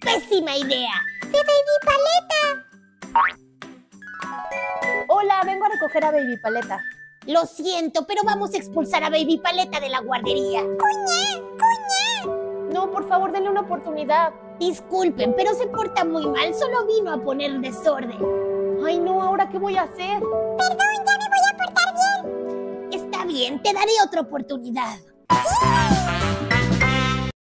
¡Pésima idea! ¡De Baby Paleta! Hola, vengo a recoger a Baby Paleta. Lo siento, pero vamos a expulsar a Baby Paleta de la guardería. ¡Cuñé! ¡Cuñé! No, por favor, denle una oportunidad. Disculpen, pero se porta muy mal. Solo vino a poner desorden. Ay, no, ¿ahora qué voy a hacer? Perdón, ya me voy a portar bien. Está bien, te daré otra oportunidad. ¡Sí!